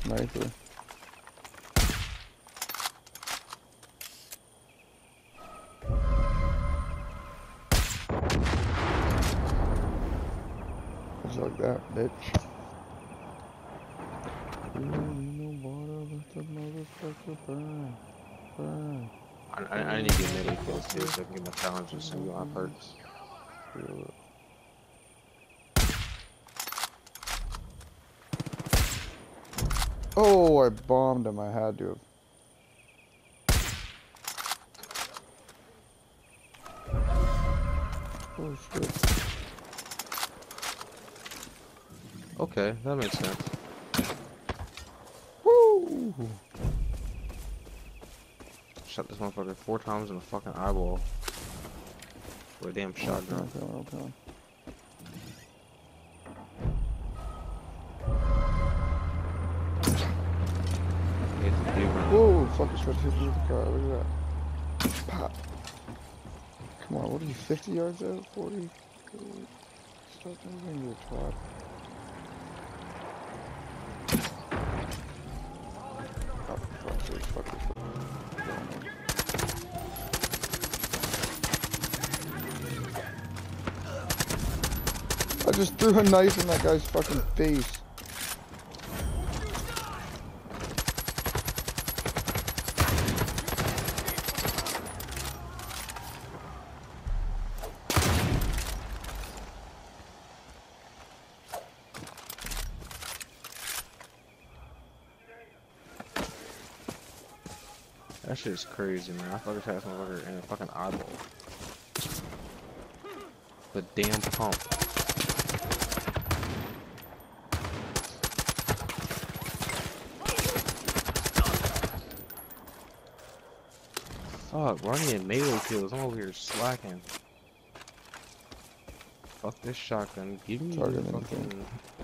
sniper. Just like that, bitch. Burn. I need to get many kills too, so I can get my challenges and get my perks. Oh, I bombed him. I had to have. Oh shit. Okay, that makes sense. Woo! Shot this motherfucker 4 times in the fucking eyeball. For a damn shotgun. Okay. Whoa, fuck, I tried to hit me with the car. Look at that. Pop. Come on, what are you, 50 yards out? 40? Stop moving, you twat. Oh, for fuck's sake, fuck this. I just threw a knife in that guy's fucking face. That shit is crazy, man. I fucking shot this motherfucker in the fucking eyeball. The damn pump. Fuck, running in melee kills. I'm over here slacking. Fuck this shotgun. Give me the fucking